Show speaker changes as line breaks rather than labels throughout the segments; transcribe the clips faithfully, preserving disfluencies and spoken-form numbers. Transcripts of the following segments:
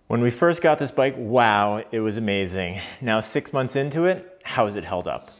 When we first got this bike, wow, it was amazing. Now six months into it, how has it held up?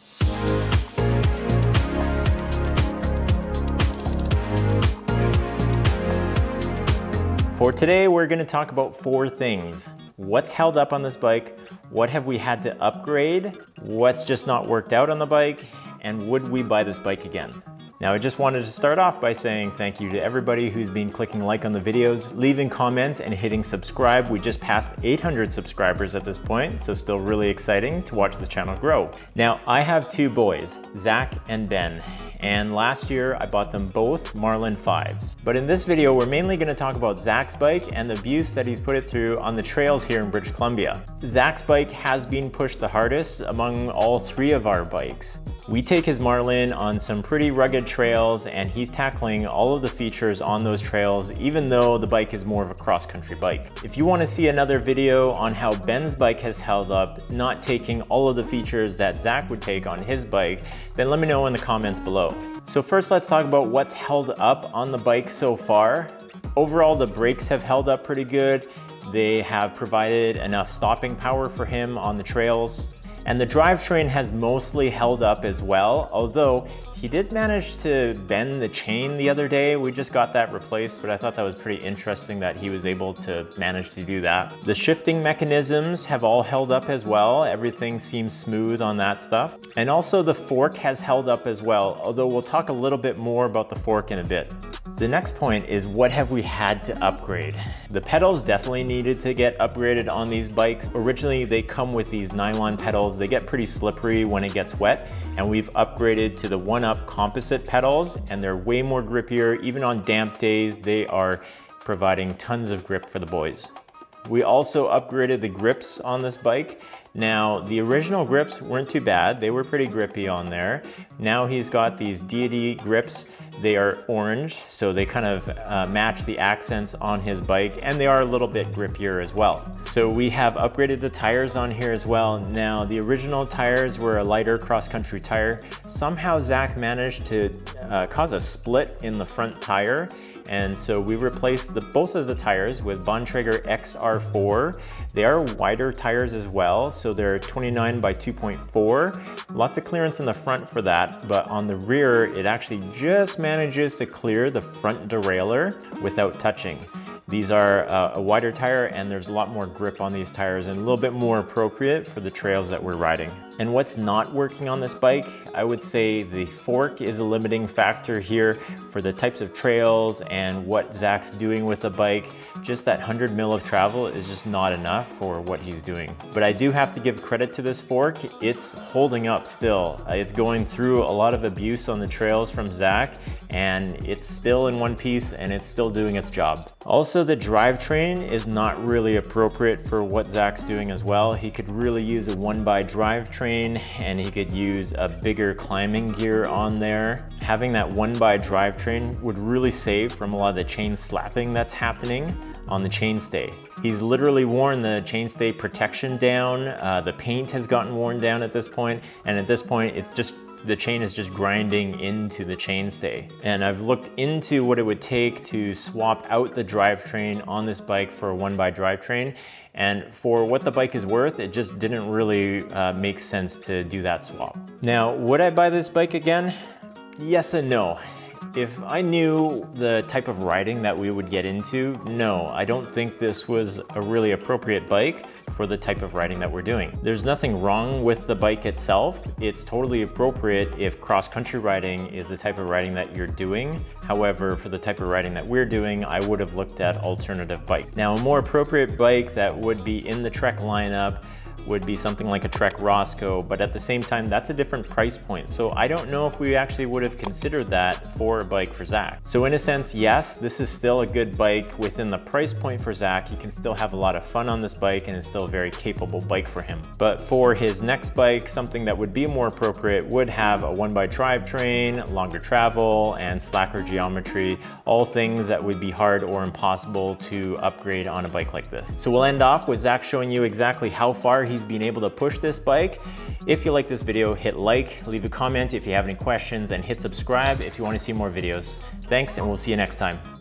For today, we're gonna talk about four things. What's held up on this bike? What have we had to upgrade? What's just not worked out on the bike? And would we buy this bike again? Now, I just wanted to start off by saying thank you to everybody who's been clicking like on the videos, leaving comments, and hitting subscribe. We just passed eight hundred subscribers at this point, so still really exciting to watch the channel grow. Now, I have two boys, Zach and Ben, and last year I bought them both Marlin fives. But in this video, we're mainly gonna talk about Zach's bike and the abuse that he's put it through on the trails here in British Columbia. Zach's bike has been pushed the hardest among all three of our bikes. We take his Marlin on some pretty rugged trails and he's tackling all of the features on those trails, even though the bike is more of a cross-country bike. If you want to see another video on how Ben's bike has held up, not taking all of the features that Zach would take on his bike, then let me know in the comments below. So first, let's talk about what's held up on the bike so far. Overall, the brakes have held up pretty good. They have provided enough stopping power for him on the trails. And the drivetrain has mostly held up as well, although he did manage to bend the chain the other day. We just got that replaced, but I thought that was pretty interesting that he was able to manage to do that. The shifting mechanisms have all held up as well. Everything seems smooth on that stuff. And also the fork has held up as well, although we'll talk a little bit more about the fork in a bit. The next point is, what have we had to upgrade? The pedals definitely needed to get upgraded on these bikes. Originally, they come with these nylon pedals. They get pretty slippery when it gets wet, and we've upgraded to the one-up composite pedals, and they're way more grippier. Even on damp days, they are providing tons of grip for the boys. We also upgraded the grips on this bike. Now, the original grips weren't too bad. They were pretty grippy on there. Now he's got these Deity grips. They are orange, so they kind of uh, match the accents on his bike, and they are a little bit grippier as well. So we have upgraded the tires on here as well. Now, the original tires were a lighter cross-country tire. Somehow Zach managed to uh, cause a split in the front tire, and so we replaced the, both of the tires with Bontrager X R four. They are wider tires as well, so they're twenty-nine by two point four. Lots of clearance in the front for that, but on the rear, it actually just manages to clear the front derailleur without touching. These are uh, a wider tire, and there's a lot more grip on these tires and a little bit more appropriate for the trails that we're riding. And what's not working on this bike? I would say the fork is a limiting factor here for the types of trails and what Zach's doing with the bike. Just that one hundred mil of travel is just not enough for what he's doing. But I do have to give credit to this fork. It's holding up still. It's going through a lot of abuse on the trails from Zach, and it's still in one piece and it's still doing its job. Also, the drivetrain is not really appropriate for what Zach's doing as well. He could really use a one-by drivetrain, and he could use a bigger climbing gear on there. Having that one-by drivetrain would really save from a lot of the chain slapping that's happening on the chainstay. He's literally worn the chainstay protection down. Uh, the paint has gotten worn down at this point, and at this point, it's just the chain is just grinding into the chainstay. And I've looked into what it would take to swap out the drivetrain on this bike for a one-by drivetrain. And for what the bike is worth, it just didn't really uh, make sense to do that swap. Now, would I buy this bike again? Yes and no. If I knew the type of riding that we would get into, no, I don't think this was a really appropriate bike for the type of riding that we're doing. There's nothing wrong with the bike itself. It's totally appropriate if cross-country riding is the type of riding that you're doing. However, for the type of riding that we're doing, I would have looked at alternative bike. Now, a more appropriate bike that would be in the Trek lineup would be something like a Trek Roscoe, but at the same time, that's a different price point. So I don't know if we actually would have considered that for a bike for Zach. So in a sense, yes, this is still a good bike within the price point for Zach. He can still have a lot of fun on this bike, and it's still a very capable bike for him. But for his next bike, something that would be more appropriate would have a one-by drivetrain, longer travel, and slacker geometry, all things that would be hard or impossible to upgrade on a bike like this. So we'll end off with Zach showing you exactly how far he's been able to push this bike. If you like this video, hit like, leave a comment if you have any questions, and hit subscribe if you want to see more videos. Thanks, and we'll see you next time.